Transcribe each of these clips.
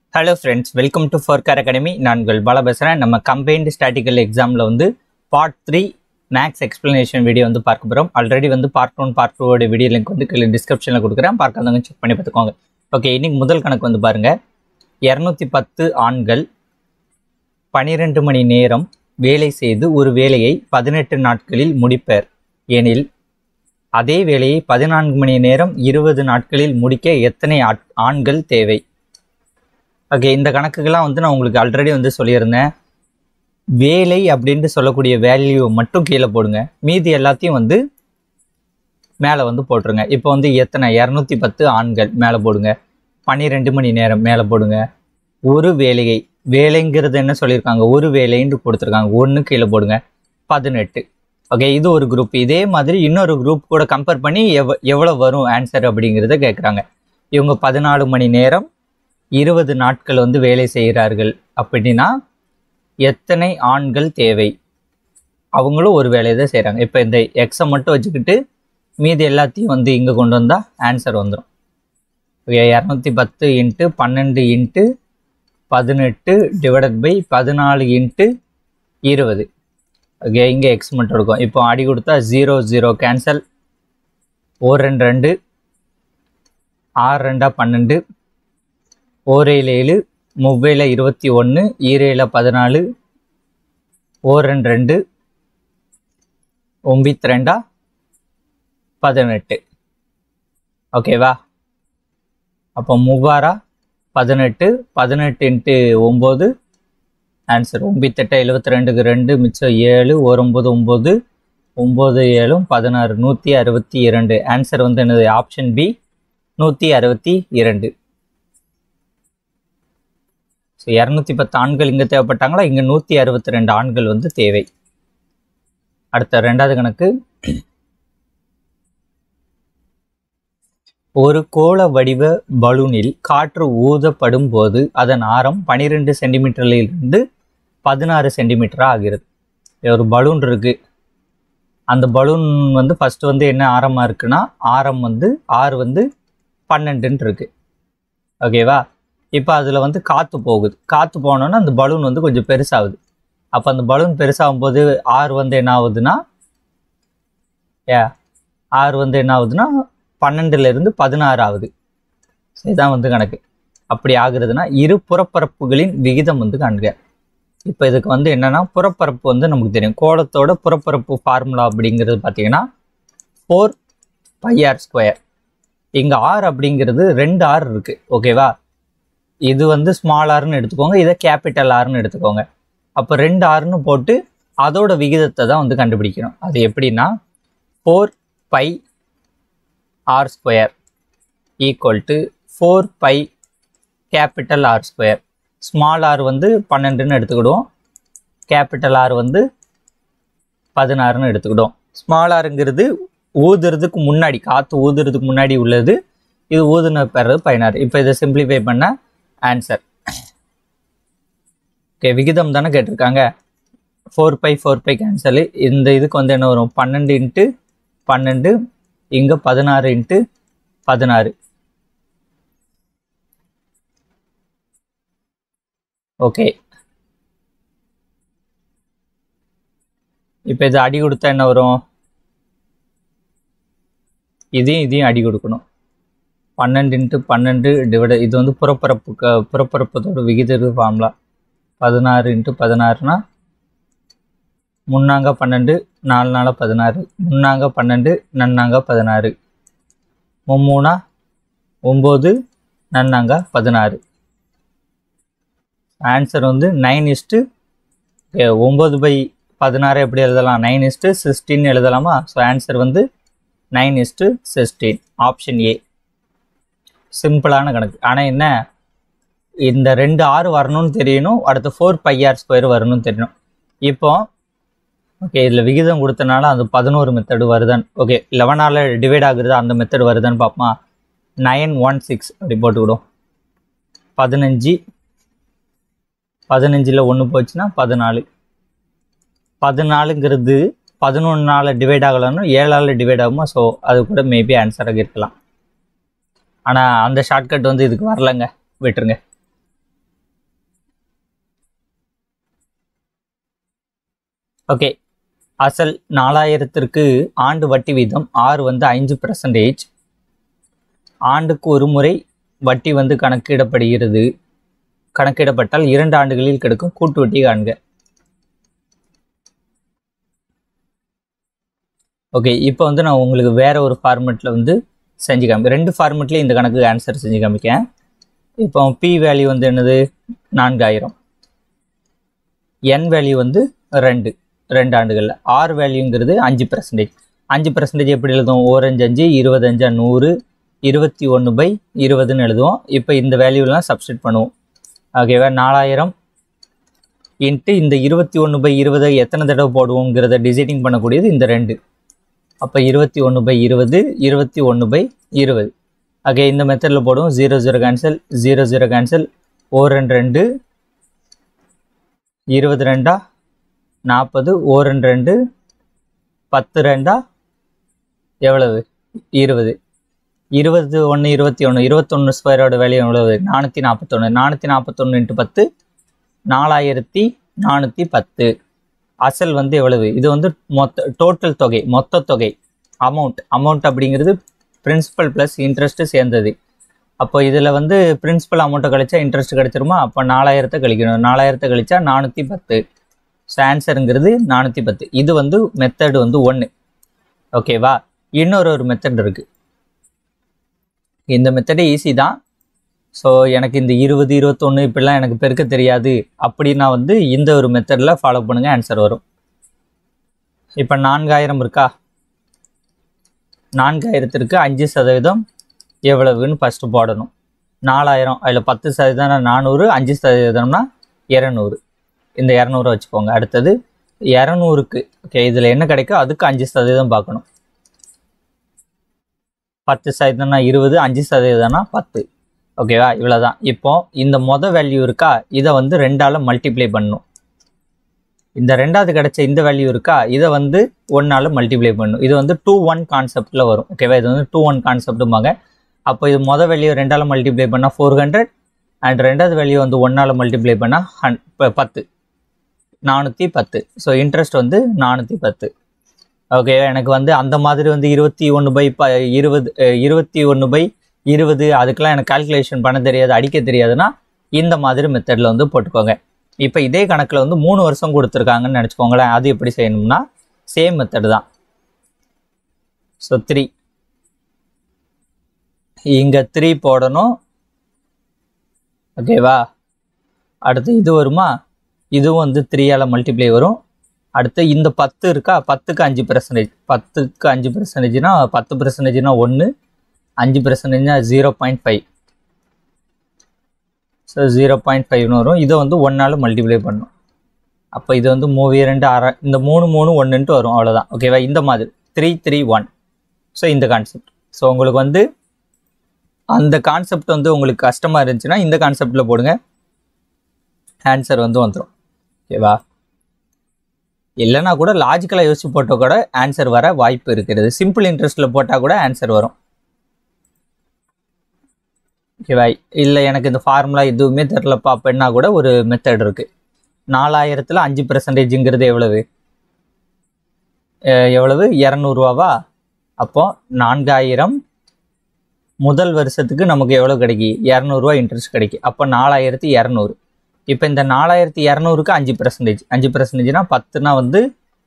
Hello friends, welcome to ஃபோர்கார் academy. நான் உங்கள் பாலா பேசுகிறேன். நம்ம கம்பைன்டு ஸ்டாட்டிக்கல் எக்ஸாமில் பார்ட் 3 மேக்ஸ் எக்ஸ்ப்ளனேஷன் வீடியோ பார்க்க போகிறோம். Already part 1 part 2 video link கீழே டிஸ்கிரிப்ஷனில் கொடுக்குறேன். பார்க்காதவங்க செக் பண்ணி பார்த்துக்கோங்க. ஓகே, இன்றைக்கி முதல் கணக்கு பாருங்கள். 210 ஆண்கள் 12 மணி நேரம் வேலை செய்து ஒரு வேலையை 18 நாட்களில் முடிப்பர் எனில் அதே வேலையை 14 மணி நேரம் 20 நாட்களில் முடிக்க எத்தனை ஆண்கள் தேவை? ஓகே, இந்த கணக்குகள்லாம் நான் உங்களுக்கு ஆல்ரெடி சொல்லியிருந்தேன். வேலை அப்படின்ட்டு சொல்லக்கூடிய வேல்யூ மட்டும் கீழே போடுங்க, மீதி எல்லாத்தையும் மேலே போட்டுருங்க. இப்போ எத்தனை 210 ஆண்கள் மேலே போடுங்க, 12 மணி நேரம் மேலே போடுங்க, ஒரு வேலையை வேலைங்கிறது என்ன சொல்லியிருக்காங்க, ஒரு வேலைன்னு கொடுத்துருக்காங்க, ஒன்று கீழே போடுங்க, 18. ஓகே, இது ஒரு குரூப். இதே மாதிரி இன்னொரு குரூப் கூட கம்பேர் பண்ணி எவ்வளோ வரும் ஆன்சர் அப்படிங்கிறத கேட்குறாங்க. இவங்க 14 மணி நேரம் 20 நாட்கள் வேலை செய்கிறார்கள் அப்படின்னா எத்தனை ஆண்கள் தேவை? அவங்களும் ஒரு வேலையை தான் செய்கிறாங்க. இப்போ இந்த எக்ஸை மட்டும் வச்சுக்கிட்டு மீதி எல்லாத்தையும் இங்கே கொண்டு வந்தால் ஆன்சர் வந்துடும். 210 into 12 into 18 divided by 14 into 20. Okay, இங்கே எக்ஸ் மட்டும் இருக்கும். இப்போ அடி கொடுத்தா 0 0 கேன்சல், 1 2 2, 6 2 12, 1 7 3 21, 2 14, 1 2 2, 9 18. ஓகேவா? அப்போ 3 18, 18 இன்ட்டு 9 ஆன்சர் 9 8 72க்கு 2 மிச்சம் 7, 1 9 9 9 7 16 162. ஆன்சர் என்னது? Option B 162. ஸோ 210 ஆண்கள் இங்கே தேவைப்பட்டாங்களா, இங்கே 162 ஆண்கள் தேவை. அடுத்த ரெண்டாவது கணக்கு. ஒரு கோள வடிவ பலூனில் காற்று ஊதப்படும் போது அதன் ஆரம் 12 சென்டிமீட்டரிலிருந்து 16 சென்டிமீட்டராக ஆகிறது. ஒரு பலூன் இருக்குது. அந்த பலூன் ஃபஸ்ட்டு என்ன ஆரமாக இருக்குன்னா, ஆரம் ஆறு 12 இருக்குது. ஓகேவா? இப்போ அதில் காற்று போகுது. காற்று போனோன்னா அந்த பலூன் கொஞ்சம் பெருசாகுது. அப்போ அந்த பலூன் பெருசாகும் போது ஆறு என்ன ஆகுதுன்னா, ஆறு என்ன ஆகுதுன்னா 12லேருந்து 16 ஆகுது. இதுதான் கணக்கு. அப்படி ஆகுறதுன்னா இரு புறப்பரப்புகளின் விகிதம் காண்க. இப்போ இதுக்கு என்னென்னா, புறப்பரப்பு நமக்கு தெரியும். கோளத்தோட புறப்பரப்பு ஃபார்முலா அப்படிங்கிறது பார்த்தீங்கன்னா 4πr². இங்கே ஆர் அப்படிங்கிறது 2 ஆர் இருக்குது. ஓகேவா? இது ஸ்மால் ஆர்னு எடுத்துக்கோங்க, இதை கேபிட்டல் ஆர்னு எடுத்துக்கோங்க. அப்போ 2 ஆர்னு போட்டு அதோட விகிதத்தை தான் கண்டுபிடிக்கணும். அது எப்படின்னா 4πr² equal to 4π capital R². Small R 12ன்னு எடுத்துக்கிடுவோம், கேபிட்டல் ஆர் 16ன்னு எடுத்துக்கிடுவோம். ஸ்மால் ஆருங்கிறது ஊதுறதுக்கு முன்னாடி, காற்று ஊதுறதுக்கு முன்னாடி உள்ளது. இது ஊதுன பெறது 16. இப்போ இதை சிம்பிளிஃபை பண்ண ஆன்சர். ஓகே, விகிதம் தானே கேட்டிருக்காங்க. 4π கேன்சலு. இந்த இதுக்கு என்ன வரும்? 12 இன்ட்டு 12, இங்கே 16 இன்ட்டு 16. ஓகே, இப்போ இது அடி கொடுத்தா என்ன வரும்? இதையும் அடி கொடுக்கணும். 12 இன்ட்டு 12 டிவைட், இது புறப்பரப்பத்தோட விகித ஃபார்முலா. 16 இன்ட்டு 16னா 3 12, 4 16, 3 12, 4 16, 3 9, 4 16. ஆன்சர் 9:9/16 எப்படி எழுதலாம்? 9:16 எழுதலாமா? So answer 9:16. Option A. சிம்பிளான கணக்கு. ஆனால் என்ன, இந்த 2 ஆறு வரணும்னு தெரியணும், அடுத்து 4πr² வரணும்னு தெரியணும். இப்போ ஓகே, இதில் விகிதம் கொடுத்தனால அந்த 11 மெத்தடு வருதான்னு, ஓகே 11ஆல் டிவைட் ஆகுறது அந்த மெத்தடு வருதான்னு பார்ப்போமா? 916 அப்படி போட்டுக்கிடும். 15 15ல் 1 போச்சுன்னா 14. 14ங்கிறது 11ஆல் டிவைட் ஆகலான்னு 7ஆல் டிவைட் ஆகுமா? ஸோ அது கூட மேபி ஆன்சராக இருக்கலாம். ஆனால் அந்த ஷார்ட்கட் இதுக்கு வரலைங்க, விட்டுருங்க. ஓகே, அசல் 4000ற்கு ஆண்டு வட்டி வீதம் R வந்து 5%. ஆண்டுக்கு ஒரு முறை வட்டி வந்து கணக்கிடப்படுகிறது. கணக்கிடப்பட்டால் 2 ஆண்டுகளில் கிடைக்கும் கூட்டு வட்டி காண்க. ஓகே, இப்போ வந்து நான் உங்களுக்கு வேற ஒரு ஃபார்மெட்டில் வந்து செஞ்சு காமிக்கேன். 2 ஃபார்மெட்லேயும் இந்த கணக்கு ஆன்சர் செஞ்சு காமிக்கேன். இப்போ P வேல்யூ வந்து என்னது 4000, N வேல்யூ வந்து 2 ஆண்டுகளில், R வேல்யூங்கிறது 5%. 5% எப்படி எழுதுவோம்? 1 5 5 25 100 21/20ன்னு எழுதுவோம். இப்போ இந்த வேல்யூலாம் சப்ஸ்டிட் பண்ணுவோம். ஓகேவா? 4000 இன்ட்டு இந்த 21/20 எத்தனை தடவை போடுவோங்கிறத டிசைடிங் பண்ணக்கூடியது இந்த 2. அப்போ 21/20 21/20. ஓகே, இந்த மெத்தடில் போடுவோம். 0 0 கேன்சல், 0 0 கேன்சல், 1 2 22 40, 1 2 10 2 எவ்வளவு? 20. 21 21 21 ஸ்கொயரோட வேல்யூ எவ்வளவு? 441. 441 × 10 4410. அசல் வந்து எவ்வளவு? இது வந்து டோட்டல் தொகை, மொத்த தொகை, அமௌண்ட் அப்படிங்கிறது பிரின்சிபல் ப்ளஸ் இன்ட்ரெஸ்ட்டு சேர்ந்தது. அப்போ இதில் வந்து பிரின்சிபல் அமௌண்ட்டை கழிச்சா இன்ட்ரெஸ்ட் கிடைச்சிருமா? அப்போ 4000 கழிக்கணும். 4000 கழிச்சா 410. ஸோ ஆன்சருங்கிறது 410. இது வந்து மெத்தடு வந்து 1. ஓகேவா? இன்னொரு மெத்தட் இருக்குது. இந்த மெத்தடே ஈஸி தான். ஸோ எனக்கு இந்த 20 21 இப்படிலாம் எனக்கு பெருக்க தெரியாது அப்படின்னா வந்து இந்த ஒரு மெத்தடில் ஃபாலோ பண்ணுங்கள், ஆன்சர் வரும். இப்போ 4000 இருக்கா? 4000ற்கு 5% எவ்வளவுன்னு ஃபஸ்ட்டு போடணும். 4000 அதில் 10% 400, 5%னா 200. இந்த 200 வச்சுக்கோங்க. அடுத்தது 200க்கு ஓகே, இதில் என்ன கிடைக்கும் அதுக்கு 5% பார்க்கணும். 10%னா 20, 5%னா 10. ஓகேவா? இவ்வளோதான். இப்போ இந்த வேல்யூ இருக்கா, இதை வந்து 2ஆல் மல்டிப்ளை பண்ணணும். இந்த 2வது கிடைச்ச இந்த வேல்யூ இருக்கா, இதை வந்து 1ஆல் மல்டிப்ளை பண்ணணும். இது வந்து 2-1 கான்செப்டில் வரும். ஓகேவா? இது வந்து 2-1 கான்செப்டும்பாங்க. அப்போ இது வேல்யூ 2ஆல் மல்டிப்ளை பண்ணால் 400 அண்ட் 2வது வேல்யூ வந்து 1ஆல் மல்டிப்ளை பண்ணால் 10, 410. ஸோ இன்ட்ரெஸ்ட் வந்து 410. ஓகே, எனக்கு வந்து அந்த மாதிரி வந்து 21/20 அதுக்கெல்லாம் எனக்கு கால்குலேஷன் பண்ண தெரியாது, அடிக்க தெரியாதுன்னா இந்த மாதிரி மெத்தடில் வந்து போட்டுக்கோங்க. இப்போ இதே கணக்கில் வந்து 3 வருஷம் கொடுத்துருக்காங்கன்னு நினச்சிக்கோங்களேன். அது எப்படி செய்யணும்னா சேம் மெத்தடு தான். ஸோ 3 இங்கே 3 போடணும். ஓகேவா? அடுத்து இது வருமா, இதுவும் வந்து 3ஆல் மல்டிப்ளை வரும். அடுத்து இந்த 10 இருக்கா, 10க்கு 5%, 10க்கு 5%னா 10%னா 1, 5%னா 0.5. ஸோ 0.5ன்னு வரும். இதை வந்து 1ஆல் மல்டிப்ளை பண்ணணும். அப்போ இது வந்து 32 6, இந்த 3 3 1ன்ட்டு வரும். அவ்வளோதான். ஓகேவா? இந்த மாதிரி 3 3 1. ஸோ இந்த கான்செப்ட். ஸோ உங்களுக்கு வந்து அந்த கான்செப்ட் வந்து உங்களுக்கு கஷ்டமாக இருந்துச்சுன்னா இந்த கான்செப்டில் போடுங்க, ஆன்சர் வந்து வந்துடும். ஓகேவா? இல்லைனா கூட லாஜிக்கலாக யோசிச்சு போட்டால் கூட ஆன்சர் வர வாய்ப்பு இருக்கிறது. சிம்பிள் இன்ட்ரெஸ்ட்டில் போட்டால் கூட ஆன்சர் வரும். ஓகேவா? இல்லை எனக்கு இந்த ஃபார்முலா எதுவுமே தெரிலப்பா அப்படின்னா கூட ஒரு மெத்தட் இருக்குது. 4000ல் 5%ங்கிறது எவ்வளவு? 200 ரூபாவா? அப்போ 4000 முதல் வருஷத்துக்கு நமக்கு எவ்வளோ கிடைக்கி? 200 ரூபா இன்ட்ரெஸ்ட் கிடைக்கும். அப்போ 4200. இப்போ இந்த 4200க்கு 5%, 5%னா 10னா வந்து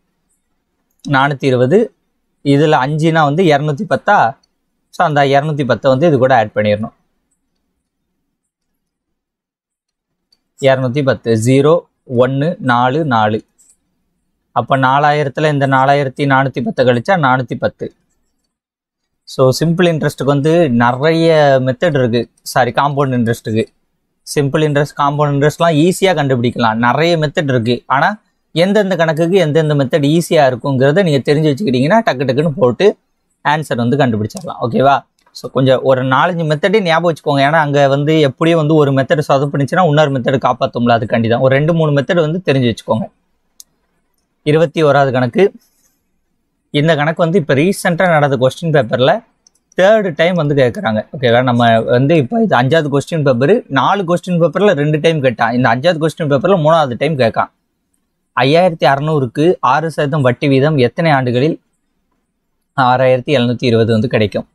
420, இதில் 5னா வந்து 210. ஸோ அந்த 210 வந்து இது கூட ஆட் பண்ணிடணும். 210 0 1 4 4. அப்போ 4000ல் இந்த 4410 கழிச்சா 410. ஸோ சிம்பிள் இன்ட்ரெஸ்ட்டுக்கு வந்து நிறைய மெத்தட் இருக்குது. சாரி, காம்பவுண்ட் இன்ட்ரெஸ்ட்டுக்கு. சிம்பிள் இன்ட்ரெஸ்ட், காம்பவுண்ட் இன்ட்ரெஸ்ட்லாம் ஈஸியாக கண்டுபிடிக்கலாம். நிறைய மெத்தட் இருக்குது. ஆனால் எந்தெந்த கணக்குக்கு எந்தெந்த மெத்தட் ஈஸியாக இருக்குங்கிறத நீங்கள் தெரிஞ்சு வச்சுக்கிட்டிங்கன்னா டக்குன்னு போட்டு ஆன்சர் வந்து கண்டுபிடிச்சிடலாம். ஓகேவா? ஸோ கொஞ்சம் ஒரு 4-5 மெத்தடே ஞாபகம் வச்சுக்கோங்க. ஏன்னா அங்கே வந்து எப்படியும் வந்து ஒரு மெத்தட் சொதப்பினுச்சுன்னா இன்னொரு மெத்தட் காப்பாற்றும்ல, அதுக்காண்டி தான். ஒரு 2-3 மெத்தட் வந்து தெரிஞ்சு வச்சுக்கோங்க. 21வது கணக்கு. இந்த கணக்கு வந்து இப்போ ரீசெண்டாக நடந்த கொஸ்டின் பேப்பரில் 3rd டைம் வந்து கேட்குறாங்க. ஓகேவா? நம்ம வந்து இப்போ இது 5வது கொஸ்டின் பேப்பர். 4 கொஸ்டின் பேப்பரில் 2 டைம் கேட்டான். இந்த 5வது கொஸ்டின் பேப்பரில் 3வது டைம் கேட்கான். 5600க்கு 6% வட்டி வீதம் எத்தனை ஆண்டுகளில் 6720 வந்து கிடைக்கும்?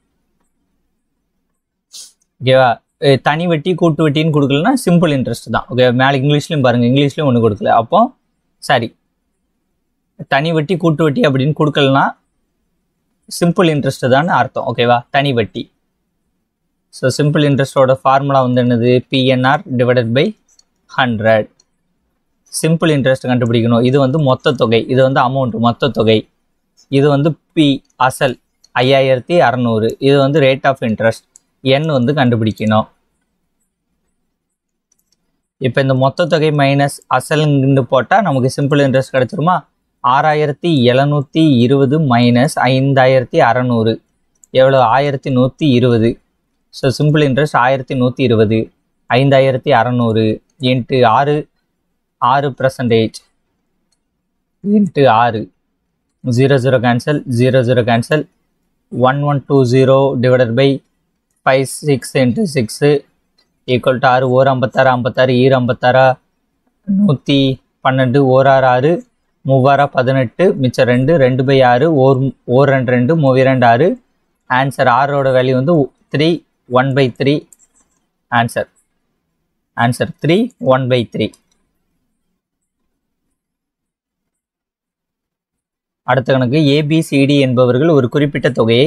ஓகேவா? தனி வட்டி கூட்டு வட்டின்னு கொடுக்கலன்னா சிம்பிள் இன்ட்ரெஸ்ட் தான். ஓகே, மேலே இங்கிலீஷ்லையும் பாருங்கள், இங்கிலீஷ்லையும் ஒன்று கொடுக்கல. அப்போ சரி, தனி வட்டி கூட்டு வட்டி அப்படின்னு கொடுக்கலனா சிம்பிள் இன்ட்ரெஸ்ட் தான் அர்த்தம். ஓகேவா? தனி வட்டி. ஸோ சிம்பிள் இன்ட்ரெஸ்டோட ஃபார்முலா வந்து என்னது? PNR divided by 100. Simple interest கண்டுபிடிக்கணும். இது வந்து மொத்த தொகை, இது வந்து அமௌண்ட் மொத்த தொகை, இது வந்து P அசல் 5600, இது வந்து ரேட் ஆஃப் இன்ட்ரெஸ்ட் N வந்து கண்டுபிடிக்கணும். இப்போ இந்த மொத்த தொகை மைனஸ் அசல்னு போட்டால் நமக்கு சிம்பிள் இன்ட்ரெஸ்ட் கிடச்சிருமா? 6720 மைனஸ் 5600 எவ்வளோ? 1120. So simple interest 1120, 5600 into 6% into 6, 00 cancel, 00 cancel, 1120 divided by 56 into 6 equal to 6, 1 56, 56 ஈர 56, 112, 1 6 6, 3 18, மிச்சம் 2, 2 பை 6, 1 2 2, 3 2 6. ஆன்சர் ஆரோட வேல்யூ வந்து 3, 1/3. ஆன்சர் 3, 1/3. அடுத்த கணக்கு, ABCD என்பவர்கள் ஒரு குறிப்பிட்ட தொகையை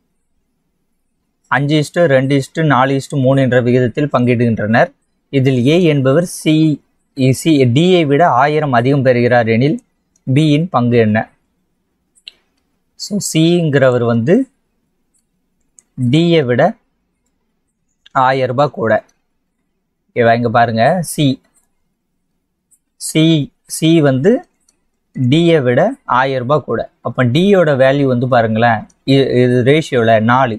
5:2:4:3 என்ற விகிதத்தில் பங்கிடுகின்றனர். இதில் A என்பவர் D-ஐ விட 1000 அதிகம் பெறுகிறார் எனில் B-யின் பங்கு என்ன? ஸோ Cங்கிறவர் வந்து D-ஐ விட 1000 ரூபாய் கூட. ஓகேவா? இங்கே பாருங்க, C வந்து D-ஐ விட 1000 ரூபாய் கூட. அப்போ D-யோட வேல்யூ வந்து பாருங்களேன், இது ரேஷியோவில் 4.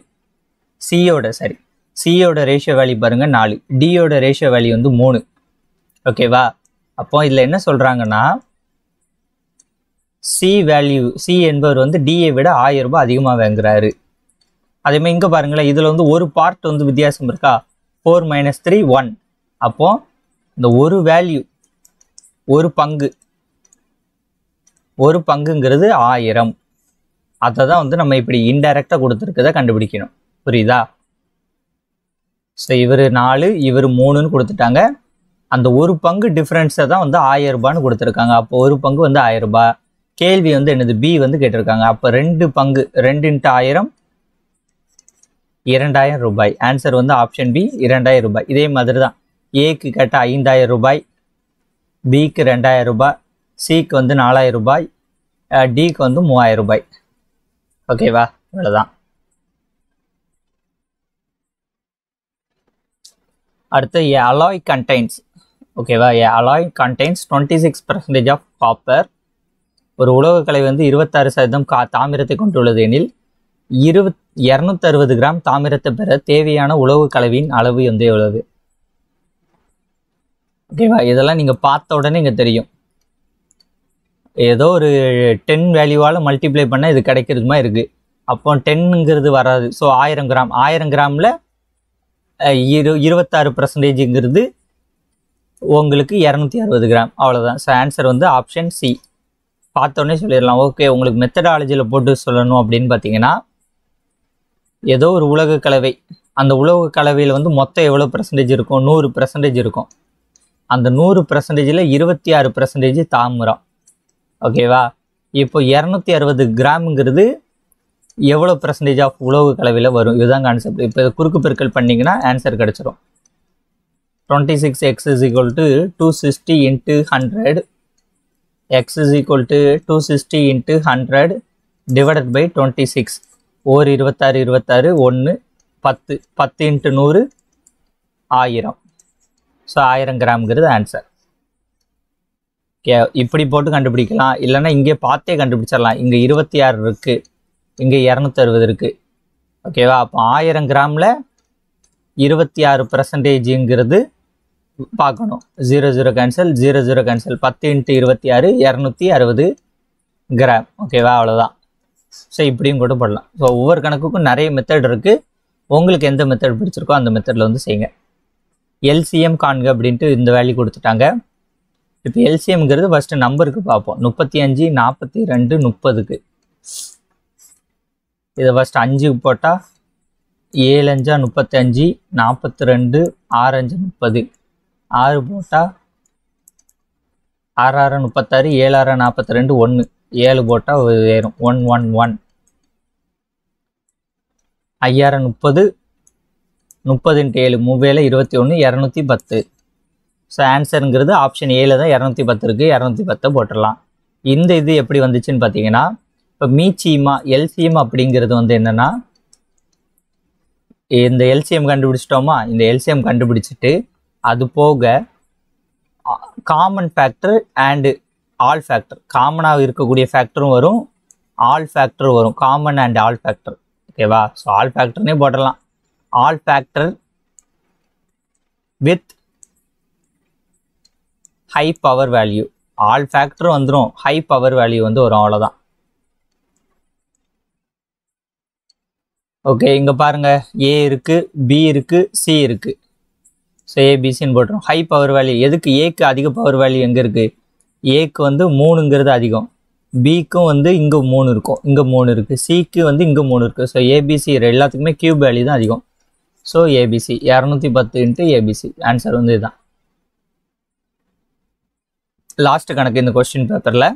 சியோட ரேஷியோ வேல்யூ பாருங்கள் 4, டியோட ரேஷியோ வேல்யூ வந்து 3. ஓகேவா? அப்போ இதில் என்ன சொல்கிறாங்கன்னா, சி என்பவர் வந்து டியை விட 1000 ரூபாய் அதிகமாக வாங்குறாரு. அதேமாதிரி இங்கே பாருங்களேன், இதில் வந்து ஒரு பார்ட் வந்து வித்தியாசம் இருக்கா? 4 - 3 1. அப்போது இந்த ஒரு வேல்யூ, ஒரு பங்குங்கிறது 1000. அதை தான் வந்து நம்ம இப்படி இன்டைரக்டாக கொடுத்துருக்கதை கண்டுபிடிக்கணும். புரியுதா? ஸோ இவர் 4, இவர் 3ன்னு கொடுத்துட்டாங்க. அந்த ஒரு பங்கு டிஃப்ரென்ஸை தான் வந்து 1000 ரூபான்னு கொடுத்துருக்காங்க. அப்போ ஒரு பங்கு வந்து 1000 ரூபாய். கேள்வி வந்து என்னது? B வந்து கேட்டிருக்காங்க. அப்போ 2 பங்கு, 2 × 1000 2000 ரூபாய். ஆன்சர் வந்து ஆப்ஷன் B, 2000 ரூபாய். இதே மாதிரி தான் ஏக்கு கேட்டால் 5000 ரூபாய், பிக்கு 2000 ரூபாய், சிக்கு வந்து 4000 ரூபாய், டிக்கு வந்து 3000 ரூபாய். ஓகேவா? இவ்வளோதான். அடுத்து, a alloy contains, ஓகேவா, a alloy contains 26% of copper. ஒரு உலோகக்கலை வந்து 26% தாமிரத்தை கொண்டுள்ளது எனில் 260 கிராம் தாமிரத்தை பெற தேவையான உலோக கலவையின் அளவு வந்து எவ்வளவு? ஓகேவா? இதெல்லாம் நீங்கள் பார்த்த உடனே இங்கே தெரியும். ஏதோ ஒரு 10 வேல்யூவால் மல்டிப்ளை பண்ணால் இது கிடைக்கிறதுமா இருக்குது. அப்போ 10ங்கிறது வராது. ஸோ 1000 கிராம், 1000 கிராமில் 26%ங்கிறது உங்களுக்கு 260 கிராம். அவ்வளோதான். ஸோ ஆன்சர் வந்து ஆப்ஷன் சி. பார்த்தோன்னே சொல்லிடலாம். ஓகே, உங்களுக்கு மெத்தடாலஜியில் போட்டு சொல்லணும் அப்படின்னு பார்த்தீங்கன்னா, ஏதோ ஒரு உலோக கலவை, அந்த உலோக கலவையில் வந்து மொத்தம் எவ்வளோ % இருக்கும்? 100% இருக்கும். அந்த 100%ல் 26% தாமிரம். ஓகேவா? இப்போ 260 கிராமுங்கிறது எவ்வளோ % ஆஃப் உலோக கலவையில் வரும்? இதுதான் கான்செப்ட். இப்போ குறுக்கு பெருக்கல் பண்ணிங்கன்னா ஆன்சர் கிடச்சிரும். 26x = 260 × 100, x = 260 × 100 divided by 26. 26 26 1 10 10 × 100 1000. So 1000 கிராம்ங்கிறது ஆன்சர். ஓகே, இப்படி போட்டு கண்டுபிடிக்கலாம். இல்லைன்னா இங்கே பார்த்தே கண்டுபிடிச்சிடலாம். இங்கே 26 இருக்குது, இங்கே 260 இருக்குது. ஓகேவா? அப்போ 1000 கிராமில் 26%ங்கிறது பார்க்கணும். 00 கேன்சல், 00 கேன்சல், 10 × 26 260 கிராம். ஓகேவா? அவ்வளோதான். ஸோ இப்படியும் கூட போடலாம். ஸோ ஒவ்வொரு கணக்குக்கும் நிறைய மெத்தட் இருக்குது. உங்களுக்கு எந்த மெத்தட் பிடிச்சிருக்கோ அந்த மெத்தடில் வந்து செய்யுங்க. LCM காண்க அப்படின்ட்டு இந்த வேல்யூ கொடுத்துட்டாங்க. இப்போ எல்சிஎம்ங்கிறது ஃபஸ்ட்டு நம்பருக்கு பார்ப்போம். 35 42 30க்கு இதை ஃபஸ்ட்டு 5க்கு போட்டால் 7 5 35 42 6 5 30 6 போட்டால் 6 6 36 7 6 42 1 7 போட்டால் வேறும் 1 1 1 5 30 30 × 7 3 21 210. ஸோ ஆன்சருங்கிறது ஆப்ஷன் ஏல தான் 210 இருக்குது. 210 போட்டுடலாம். இந்த இது எப்படி வந்துச்சுன்னு பார்த்தீங்கன்னா, இப்போ மீச்சியமா எல்சிஎம் அப்படிங்கிறது வந்து என்னென்னா, இந்த எல்சிஎம் கண்டுபிடிச்சிட்டோமா, இந்த எல்சிஎம் கண்டுபிடிச்சிட்டு அது போக common factor and all factor, காமனாக இருக்கக்கூடிய ஃபேக்டரும் வரும், ஆல் ஃபேக்டரும் வரும். காமன் அண்ட் ஆல் ஃபேக்டர், ஓகேவா? ஸோ ஆல் ஃபேக்டர்னே போடலாம். All factor with high power value, all factor வந்துடும், ஹை பவர் வேல்யூ வந்து வரும், அவ்வளோதான். ஓகே, இங்கே பாருங்கள், ஏ இருக்குது, பி இருக்குது, சி இருக்குது. ஸோ ஏபிசின்னு போட்டுரும். ஹை பவர் வேல்யூ எதுக்கு? ஏக்கு அதிக பவர் வேல்யூ எங்கே இருக்குது? ஏக்கு வந்து 3ங்கிறது அதிகம், பிக்கும் வந்து இங்கே 3 இருக்கும், இங்கே 3 இருக்குது, சிக்கு வந்து இங்கே 3 இருக்குது. ஸோ ஏபிசி எல்லாத்துக்குமே கியூப் வேல்யூ தான் அதிகம். ஸோ ஏபிசி 210 × ஏபிசி ஆன்சர் வந்து இதுதான். லாஸ்ட் கணக்கு இந்த கொஸ்டின் பேப்பரில்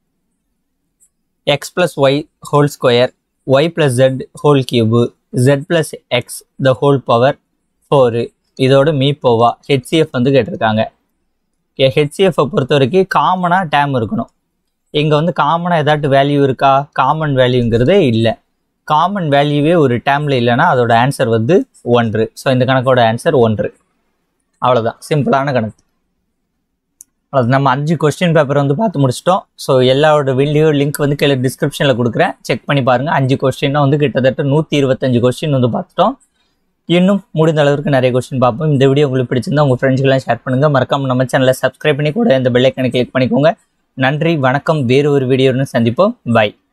x + y whole square, y + z whole cube, z + x the whole power 4, இதோட மீப்போவா ஹெச்சிஎஃப் வந்து கேட்டிருக்காங்க. ஹெச்சிஎஃப்பை பொறுத்த வரைக்கும் காமனாக டேம் இருக்கணும். இங்கே வந்து காமனாக ஏதாட்டு வேல்யூ இருக்கா? காமன் வேல்யூங்கிறதே இல்லை. காமன் வேல்யூவே ஒரு டேமில் இல்லைன்னா அதோட ஆன்சர் வந்து 1. ஸோ இந்த கணக்கோட ஆன்சர் 1. அவ்வளோதான், சிம்பிளான கணக்கு. அது நம்ம 5 கொஸ்டின் பேப்பர் வந்து பார்த்து முடிச்சிட்டோம். ஸோ எல்லாரோட வீடியோ லிங்க் வந்து கீழே டிஸ்கிரிப்ஷனில் கொடுக்குறேன், செக் பண்ணி பாருங்கள். 5 கொஸ்டின்னா வந்து கிட்டத்தட்ட 125 கொஸ்டின் வந்து பார்த்துட்டோம். இன்னும் முடிந்த அளவுக்கு நிறைய கொஸ்டின் பார்ப்போம். இந்த வீடியோ உங்களுக்கு பிடிச்சிருந்தா உங்கள் ஃப்ரெண்ட்ஸ்க்கெல்லாம் ஷேர் பண்ணுங்கள். மறக்காம நம்ம சேனலை சப்ஸ்கிரைப் பண்ணி கூட இந்த பெல் ஐக்கனை கிளிக் பண்ணிக்கோங்க. நன்றி, வணக்கம். வேறு ஒரு வீடியோன்னு சந்திப்போம். பை.